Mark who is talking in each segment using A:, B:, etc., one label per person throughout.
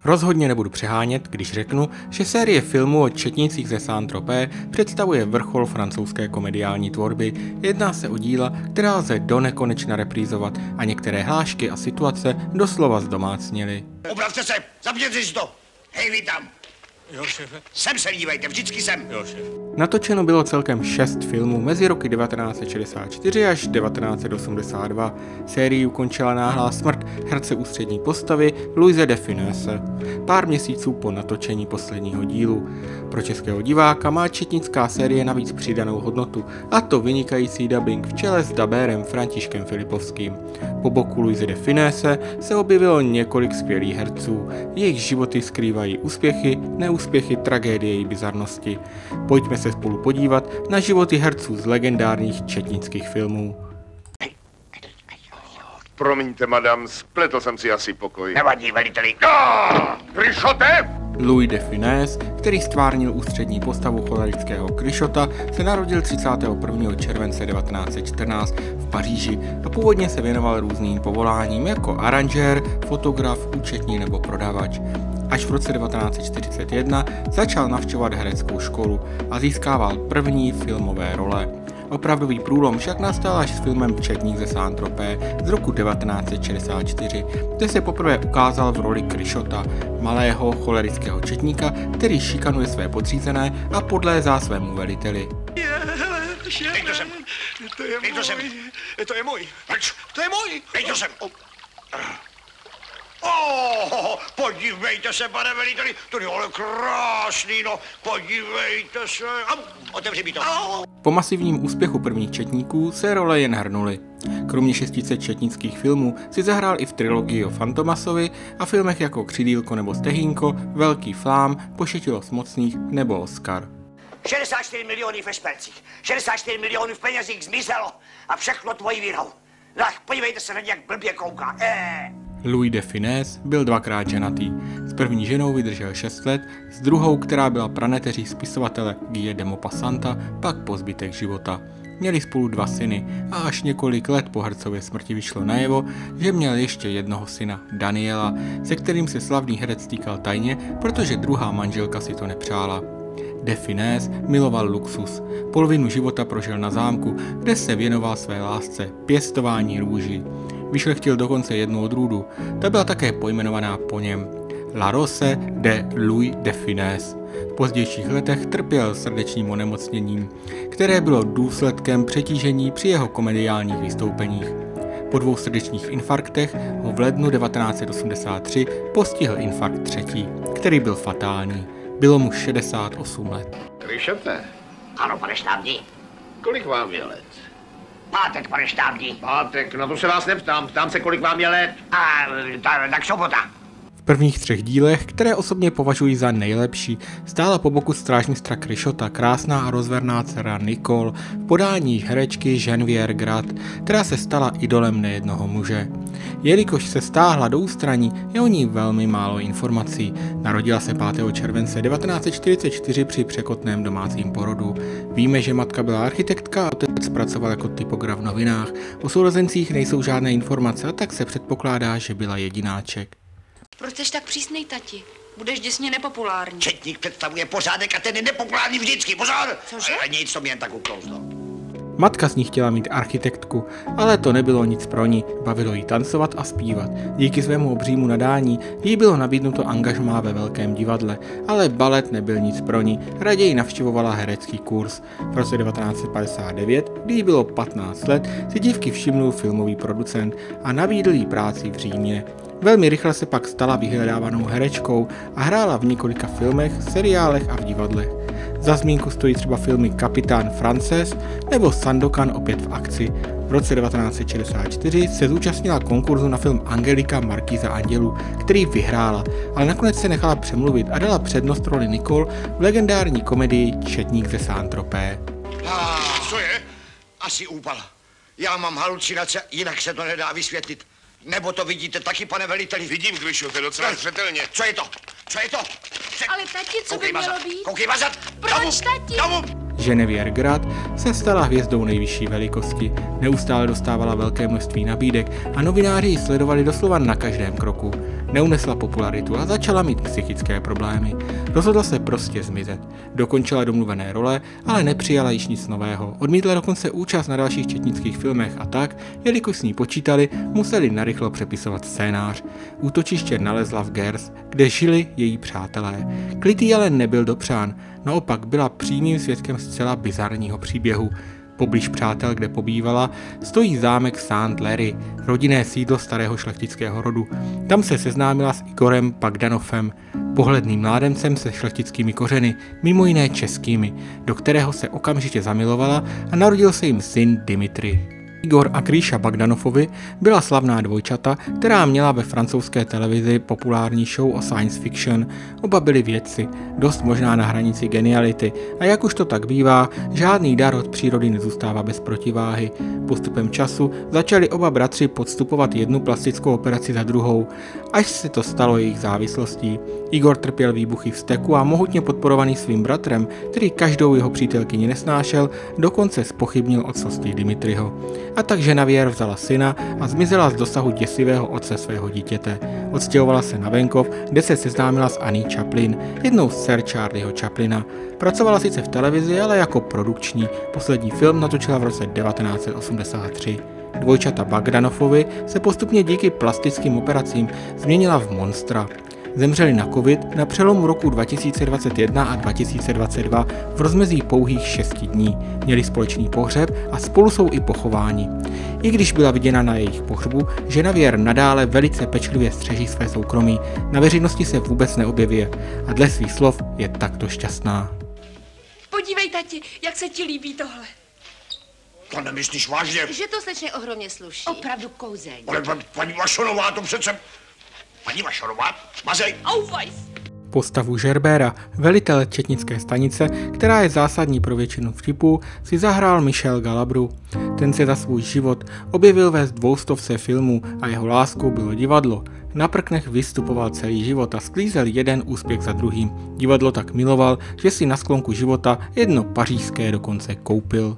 A: Rozhodně nebudu přehánět, když řeknu, že série filmů o četnících ze Saint-Tropez představuje vrchol francouzské komediální tvorby. Jedná se o díla, která lze donekonečna reprízovat a některé hlášky a situace doslova zdomácněly.
B: Upravte se, zapněte si to! Hej, vy tam!
C: Jo, šéfe.
B: Sem se dívejte, vždycky sem!
C: Jo, šéfe.
A: Natočeno bylo celkem 6 filmů mezi roky 1964 až 1982. Sérii ukončila náhlá smrt herce ústřední postavy Louise de Funès pár měsíců po natočení posledního dílu. Pro českého diváka má četnická série navíc přidanou hodnotu, a to vynikající dabing v čele s dabérem Františkem Filipovským. Po boku Louise de Funès se objevilo několik skvělých herců. Jejich životy skrývají úspěchy, neúspěchy, tragédie i bizarnosti. Pojďme se spolu podívat na životy herců z legendárních četnických filmů.
D: Promiňte, madam, spletl jsem si asi pokoj.
B: Nevadí, veliteli.
D: Kryšote!
A: Louis de Funès, který stvárnil ústřední postavu cholerického Kryšota, se narodil 31. července 1914 v Paříži a původně se věnoval různým povoláním jako aranžér, fotograf, účetní nebo prodavač. Až v roce 1941 začal navštěvovat hereckou školu a získával první filmové role. Opravdový průlom však nastal až s filmem Četník ze Saint-Tropez z roku 1964, kde se poprvé ukázal v roli Kryšota, malého cholerického četníka, který šikanuje své podřízené a podlézá svému veliteli.
B: Dej to sem. Dej to sem.
C: To je můj.
B: Proč?
C: To je můj.
B: Dej to sem. Podívejte se, pane veliteli, to je ale krásný, no, podívejte se. Otevři mi to.
A: Po masivním úspěchu prvních četníků se role jen hrnuly. Kromě 600 četnických filmů si zahrál i v trilogii o Fantomasovi a filmech jako Křidýlko nebo Stehínko, Velký flám, Pošetilost mocných nebo Oscar.
B: 64 miliony ve špercích, 64 milionů v penězích zmizelo a všechno tvojí vinou. Tak, podívejte se na ně, jak blbě kouká.
A: Louis de Funès byl dvakrát ženatý. S první ženou vydržel 6 let, s druhou, která byla praneteří spisovatele Guy de Maupassanta, pak po zbytek života. Měli spolu 2 syny a až několik let po hercově smrti vyšlo najevo, že měl ještě jednoho syna, Daniela, se kterým se slavný herec stýkal tajně, protože druhá manželka si to nepřála. De Funès miloval luxus. Polovinu života prožil na zámku, kde se věnoval své lásce, pěstování růží. Vyšlechtil dokonce jednu odrůdu, ta byla také pojmenovaná po něm. La Rose de Louis de Funès. V pozdějších letech trpěl srdečním onemocněním, které bylo důsledkem přetížení při jeho komediálních vystoupeních. Po 2 srdečních infarktech ho v lednu 1983 postihl infarkt 3., který byl fatální. Bylo mu 68 let.
D: Kryšote,
B: Ano, pane štábní.
D: kolik vám je let?
B: Pátek, pane štábní.
D: Pátek, na to se vás neptám, ptám se, kolik vám je let.
B: Tak sobota.
A: V prvních 3 dílech, které osobně považuji za nejlepší, stála po boku strážmistra Kryšota krásná a rozverná dcera Nicole v podání herečky Geneviève Grad, která se stala idolem nejednoho muže. Jelikož se stáhla do ústraní, je o ní velmi málo informací. Narodila se 5. července 1944 při překotném domácím porodu. Víme, že matka byla architektka a otec pracoval jako typograf v novinách. O sourozencích nejsou žádné informace, a tak se předpokládá, že byla jedináček.
E: Proč jsi tak přísnej, tati? Budeš děsně nepopulární.
B: Četník představuje pořádek a ten je nepopulární vždycky, pozor!
E: Cože?
B: Nic, to mě jen tak uklouzlo.
A: Matka z ní chtěla mít architektku, ale to nebylo nic pro ní, bavilo jí tancovat a zpívat. Díky svému obřímu nadání jí bylo nabídnuto angažmá ve velkém divadle, ale balet nebyl nic pro ní, raději navštěvovala herecký kurz. V roce 1959, kdy jí bylo 15 let, si dívky všimnul filmový producent a nabídl jí práci v Římě. Velmi rychle se pak stala vyhledávanou herečkou a hrála v několika filmech, seriálech a v divadlech. Za zmínku stojí třeba filmy Kapitán Frances nebo Sandokan opět v akci. V roce 1964 se zúčastnila konkurzu na film Angelika Markýza andělů, který vyhrála, ale nakonec se nechala přemluvit a dala přednost roli Nicole v legendární komedii Četník ze Saint-Tropez.
B: Co je? Asi úpal. Já mám halucinace, jinak se to nedá vysvětlit. Nebo to vidíte taky, pane veliteli?
D: Vidím, Kryšote, docela zřetelně.
B: Co je to? Co je to?
E: Ale tati, co by mělo být?
B: Koukej mazat!
E: Proč, tati?
A: Geneviève Grad se stala hvězdou nejvyšší velikosti, neustále dostávala velké množství nabídek a novináři ji sledovali doslova na každém kroku. neunesla popularitu a začala mít psychické problémy. Rozhodla se prostě zmizet. Dokončila domluvené role, ale nepřijala již nic nového. Odmítla dokonce účast na dalších četnických filmech a tak, jelikož s ní počítali, museli narychlo přepisovat scénář. Útočiště nalezla v Gers, kde žili její přátelé. Klid jí ale nebyl dopřán, naopak byla přímým svědkem zcela bizarního příběhu. Poblíž přátel, kde pobývala, stojí zámek St. Larry, rodinné sídlo starého šlechtického rodu. Tam se seznámila s Igorem Bogdanovem, pohledným mládencem se šlechtickými kořeny, mimo jiné českými, do kterého se okamžitě zamilovala a narodil se jim syn Dimitri. Igor a Gríša Bogdanovovi byla slavná dvojčata, která měla ve francouzské televizi populární show o science fiction. Oba byli vědci, dost možná na hranici geniality a jak už to tak bývá, žádný dar od přírody nezůstává bez protiváhy. Postupem času začali oba bratři podstupovat jednu plastickou operaci za druhou, až se to stalo jejich závislostí. Igor trpěl výbuchy vzteku a mohutně podporovaný svým bratrem, který každou jeho přítelkyni nesnášel, dokonce zpochybnil otcovství Dimitriho. A tak Geneviève vzala syna a zmizela z dosahu děsivého otce svého dítěte. Odstěhovala se na venkov, kde se seznámila s Annie Chaplin, jednou z dcer Charlieho Chaplina. Pracovala sice v televizi, ale jako produkční. Poslední film natočila v roce 1983. Dvojčata Bogdanovovi se postupně díky plastickým operacím změnila v monstra. Zemřeli na covid na přelomu roku 2021 a 2022 v rozmezí pouhých 6 dní. Měli společný pohřeb a spolu jsou i pochováni. I když byla viděna na jejich pohřbu, Geneviève nadále velice pečlivě střeží své soukromí, na veřejnosti se vůbec neobjevuje a dle svých slov je takto šťastná.
E: Podívej, tati, jak se ti líbí tohle.
B: To nemyslíš vážně?
F: Že to slečně ohromně sluší. Opravdu kouzeň.
B: Ale paní Vašonová, to přece... Paní Vašonová, mazej!
E: Aufweis!
A: Postavu Gerbera, velitele četnické stanice, která je zásadní pro většinu vtipů, si zahrál Michel Galabru. Ten se za svůj život objevil ve 200 filmů a jeho láskou bylo divadlo. Na prknech vystupoval celý život a sklízel jeden úspěch za druhým. Divadlo tak miloval, že si na sklonku života jedno pařížské dokonce koupil.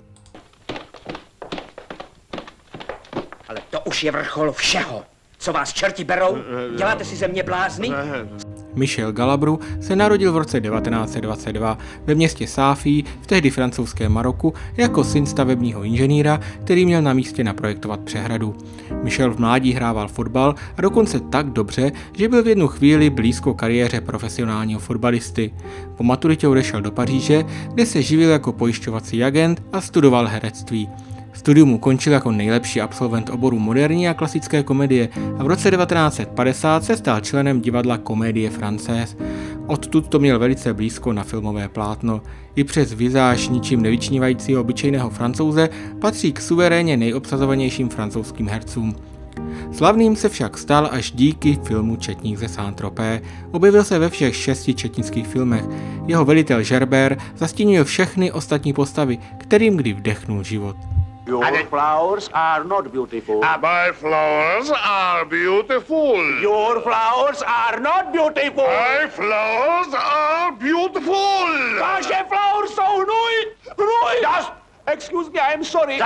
G: Ale to už je vrchol všeho. Co vás čerti berou? Děláte si ze mě blázny?
A: Michel Galabru se narodil v roce 1922 ve městě Sáfí v tehdy francouzském Maroku jako syn stavebního inženýra, který měl na místě naprojektovat přehradu. Michel v mládí hrával fotbal a dokonce tak dobře, že byl v jednu chvíli blízko kariéře profesionálního fotbalisty. Po maturitě odešel do Paříže, kde se živil jako pojišťovací agent a studoval herectví. Studium ukončil jako nejlepší absolvent oboru moderní a klasické komedie a v roce 1950 se stal členem divadla Comédie Française. Odtud to měl velice blízko na filmové plátno. I přes vizáž ničím nevyčnívajícího obyčejného Francouze patří k suverénně nejobsazovanějším francouzským hercům. Slavným se však stal až díky filmu Četník ze Saint-Tropez. Objevil se ve všech 6 četnických filmech. Jeho velitel Gerbert zastínil všechny ostatní postavy, kterým kdy vdechnul život.
H: Your flowers are not beautiful.
D: My flowers are beautiful.
H: Your flowers are not beautiful.
D: My flowers are beautiful.
H: Vaše flowers jsou hnůj. Excuse me, I'm sorry.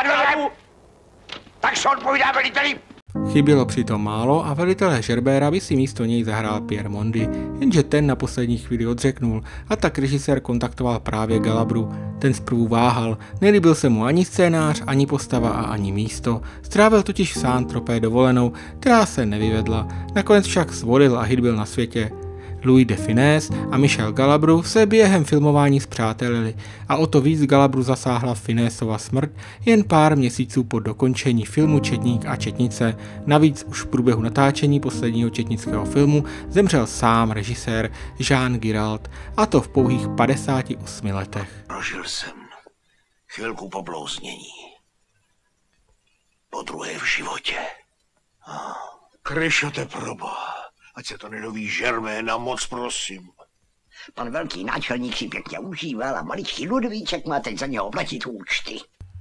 B: Tak se odpovídá veliteli.
A: Chybělo přitom málo a velitele Gerbera by si místo něj zahrál Pierre Mondy, jenže ten na poslední chvíli odřeknul a tak režisér kontaktoval právě Galabru. Ten zprvu váhal, nelíbil se mu ani scénář, ani postava a ani místo. Strávil totiž v Saint-Tropez dovolenou, která se nevyvedla. Nakonec však svolil a hit byl na světě. Louis de Funès a Michel Galabru se během filmování spřátelili a o to víc Galabru zasáhla Funésova smrt jen pár měsíců po dokončení filmu Četník a četnice. Navíc už v průběhu natáčení posledního četnického filmu zemřel sám režisér Jean Giraud, a to v pouhých 58 letech.
B: Prožil jsem chvilku poblouznění. Po druhé v životě.
C: Kryšote proboha. Ať se to nedoví Žerména, moc prosím.
B: Pan velký náčelník si pěkně užíval a maličký Ludvíček má teď za něho platit účty.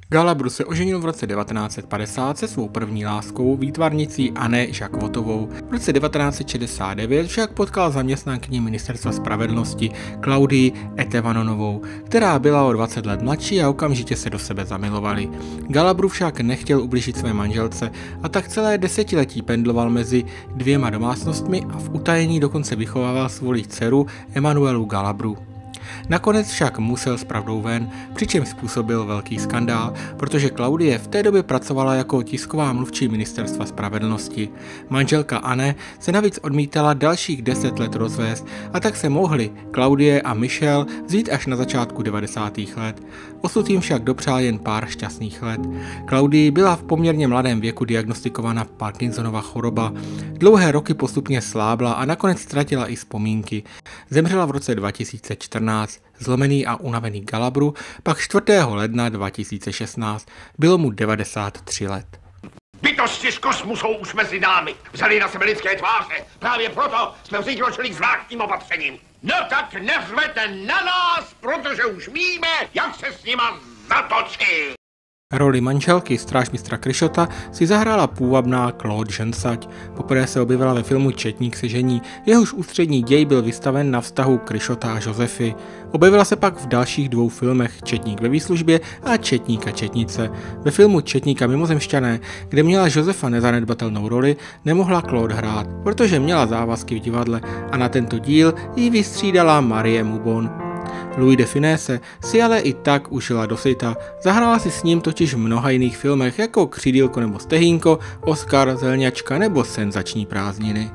A: Galabru se oženil v roce 1950 se svou první láskou, výtvarnicí Anne Jacquotovou. V roce 1969 však potkal zaměstnankyni ministerstva spravedlnosti Claudii Etevanonovou, která byla o 20 let mladší a okamžitě se do sebe zamilovali. Galabru však nechtěl ublížit své manželce a tak celé desetiletí pendloval mezi dvěma domácnostmi a v utajení dokonce vychovával svou dceru Emanuelu Galabru. Nakonec však musel s pravdou ven, přičemž způsobil velký skandál, protože Claudie v té době pracovala jako tisková mluvčí ministerstva spravedlnosti. Manželka Anne se navíc odmítala dalších 10 let rozvést a tak se mohli Claudie a Michel vzít až na začátku 90. let. Osud jim však dopřál jen pár šťastných let. Claudii byla v poměrně mladém věku diagnostikována Parkinsonova choroba. Dlouhé roky postupně slábla a nakonec ztratila i vzpomínky. Zemřela v roce 2014. Zlomený a unavený Galabru pak 4. ledna 2016. Bylo mu 93 let.
C: Bytosti z kosmu už mezi námi. Vzali na sebe lidské tváře. Právě proto jsme přikročili k zvláštním opatřením. No tak neřvete na nás, protože už víme, jak se s nima zatočit.
A: Roli manželky strážmistra Krišota si zahrála půvabná Claude Jensať. Poprvé se objevila ve filmu Četník se žení, jehož ústřední děj byl vystaven na vztahu Krišota a Josefy. Objevila se pak v dalších 2 filmech Četník ve výslužbě a Četník a četnice. Ve filmu Četníka mimozemšťané, kde měla Josefa nezanedbatelnou roli, nemohla Claude hrát, protože měla závazky v divadle a na tento díl ji vystřídala Marie Mubon. Louis de Funès si ale i tak užila dosyta. Zahrála si s ním totiž v mnoha jiných filmech jako Křídílko nebo Stehínko, Oscar, Zelňačka nebo Senzační prázdniny.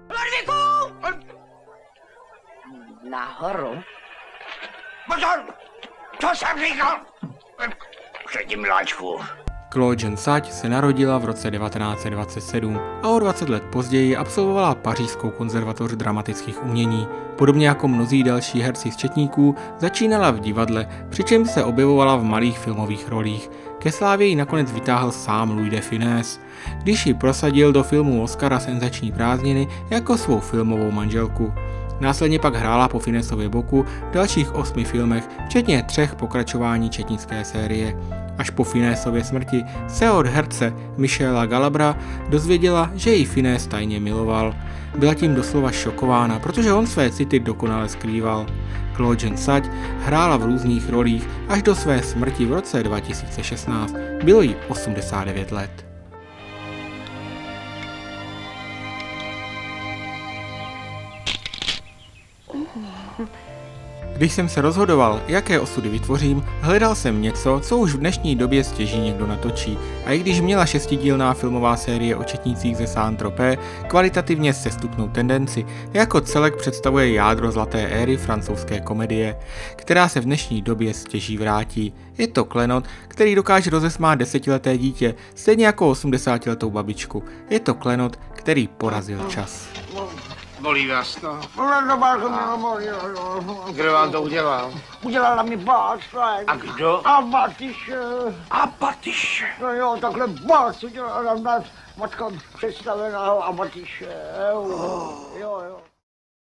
F: Nahoru?
B: Pozor! Co jsem říkal? Předtím miláčku.
A: Claude Jensať se narodila v roce 1927 a o 20 let později absolvovala Pařížskou konzervatoř dramatických umění. Podobně jako mnozí další herci z Četníků začínala v divadle, přičemž se objevovala v malých filmových rolích. Ke slávě ji nakonec vytáhl sám Louis de Funès, když ji prosadil do filmu Oscara Senzační prázdniny jako svou filmovou manželku. Následně pak hrála po Funèsově boku v dalších 8 filmech, včetně 3 pokračování četnické série. Až po Funèsově smrti se od herce Michela Galabra dozvěděla, že ji Funès tajně miloval. Byla tím doslova šokována, protože on své city dokonale skrýval. Claude Jensať hrála v různých rolích až do své smrti v roce 2016. Bylo jí 89 let. Když jsem se rozhodoval, jaké osudy vytvořím, hledal jsem něco, co už v dnešní době stěží někdo natočí. A i když měla 6dílná filmová série o četnících ze Saint-Tropez kvalitativně sestupnou tendenci, jako celek představuje jádro zlaté éry francouzské komedie, která se v dnešní době stěží vrátí. Je to klenot, který dokáže rozesmát 10leté dítě, stejně jako 80letou babičku. Je to klenot, který porazil čas.
C: Bolí vás to? Kdo vám to udělal?
B: Udělala mi bác.
C: A kdo?
B: A Batyše.
C: A Batyše.
B: No jo, takhle bác udělala nás matka představeného a Batyše. Jo.